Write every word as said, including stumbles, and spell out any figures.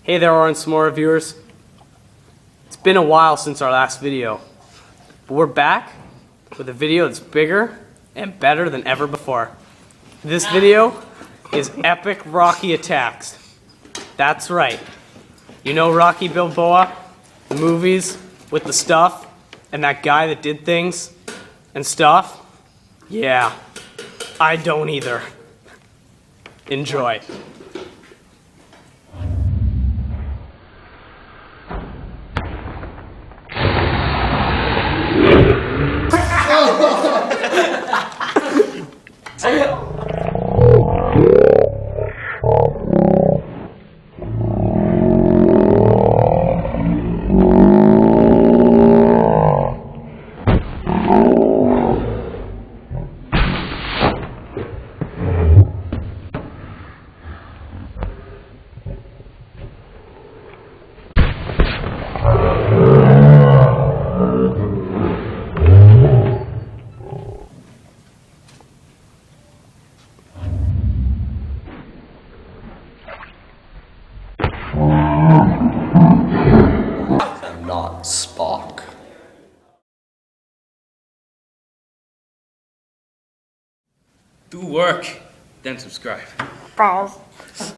Hey there, Oransmora viewers. It's been a while since our last video, but we're back with a video that's bigger and better than ever before. This video is Epic Rocky Attacks. That's right. You know Rocky Balboa? The movies with the stuff and that guy that did things and stuff? Yeah, I don't either. Enjoy. I'm not Spock. Do work, then subscribe. Balls.